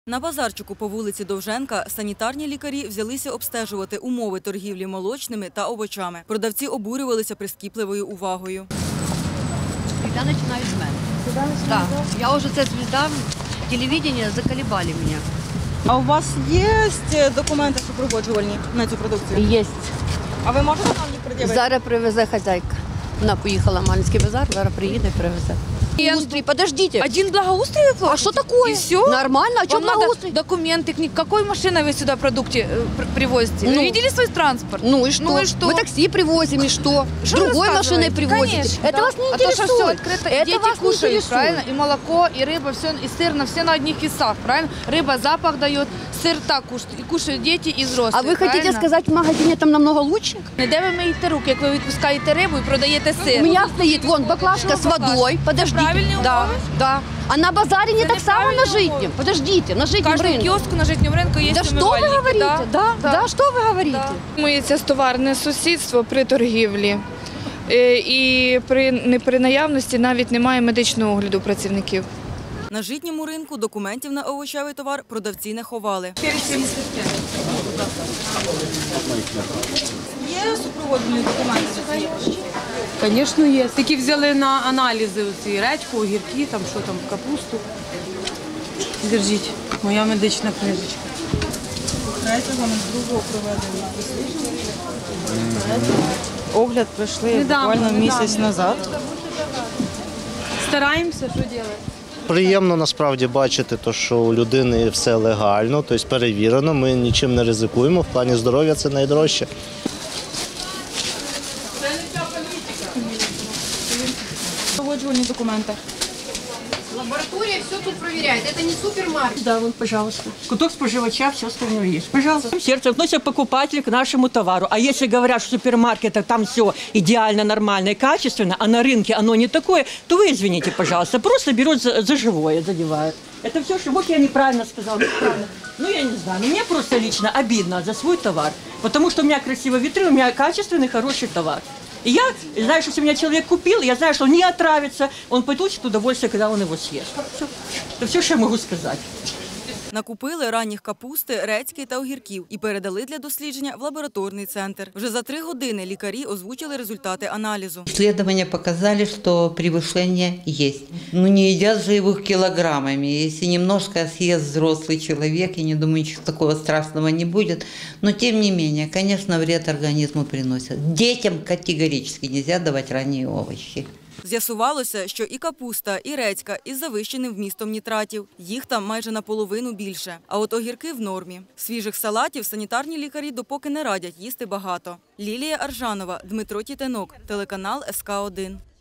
На базарчику по вулиці Довженка санітарні лікарі взялися обстежувати умови торгівлі молочними та овочами. Продавці обурювалися прискіпливою увагою. Всегда начинают с мене. Да. Я уже це звезда телевидения, заколебали меня. А у вас є документи супроводжувальні на цю продукцію? Є. А ви можете нам їх пред'явити? Зараз привезе хазяйка. Вона поїхала в Манський базар, зараз приїде і привезе. Благоустрой, подождите. Один благоустрой вы платите? А что такое? И все? Нормально, а что Вам надо благоустрой? документы, какой машиной вы сюда продукты привозите? Ну. Вы видели свой транспорт? Ну и что? Ну и что? Мы такси привозим, и что? Что вы Другой машиной рассказываете? привозите. Конечно, Это да. вас не А то, что интересует. все открыто, Это дети вас не кушают, интересует. правильно? И молоко, и рыба, все, и сыр, все на одних весах, правильно? Рыба запах дает, сыр так кушают, и кушают дети и взрослые. А вы хотите правильно? сказать, в магазине там намного лучше? Де ви миєте руки, як ви відпускаєте рибу і продаєте сир? У меня стоит вон баклажка с водой. Подождите. правильные Да, умовы? да. А на базаре не Это так само на неправильные житнем. умовы. Подождите, на В житнем кожному рынке. кіоску на житньому ринку є Да что вы умивальники, говорите? Да, что вы говорите? Миється товарне сусідство при торгівлі. І при наявності навіть немає медичного огляду працівників. На житньому ринку документів на овочевий товар продавці не ховали. Є супроводжені документи? Звісно, є. Такі взяли на аналізи оці редьку, огірки, там що там, капусту. Держіть, моя медична книжечка. Другого проведення Огляд пройшли буквально місяць назад. Стараємося, що робити? Приємно насправді бачити, що у людини все легально, тобто перевірено, ми нічим не ризикуємо, в плані здоров'я це найдорожче. супроводжувальні документи. Лаборатория все тут проверяет. Это не супермаркет. Да, вот, пожалуйста. Куток споживача, все остальное есть. Пожалуйста. Сердце относится покупатель к нашему товару. А если говорят, что в супермаркетах там все идеально, нормально и качественно, а на рынке оно не такое, то вы извините, пожалуйста, просто берут за живое, задевают. Это все, что вот я неправильно сказал, неправильно. Ну, я не знаю, мне просто лично обидно за свой товар, потому что у меня красивые витрины, у меня качественный, хороший товар. И я знаю, что если меня человек купил, я знаю, что он не отравится, он получит удовольствие, когда он его съест. Все. Это все, что я могу сказать. Накупили ранніх капусти, редьки та огірків і передали для дослідження в лабораторний центр. Вже за 3 години лікарі озвучили результати аналізу. Исследования показали, что превышение есть. Но не едят же его килограммами. Если немножко съест взрослый человек, я не думаю, ничего такого страшного не будет. Но тем не менее, конечно, вред организму приносит. Детям категорически нельзя давать ранние овощи. З'ясувалося, що і капуста, і редька із завищеним вмістом нітратів. Їх там майже наполовину більше. А от огірки в нормі. Свіжих салатів санітарні лікарі допоки не радять їсти багато. Лілія Аржанова, Дмитро Тітенок, телеканал СК1.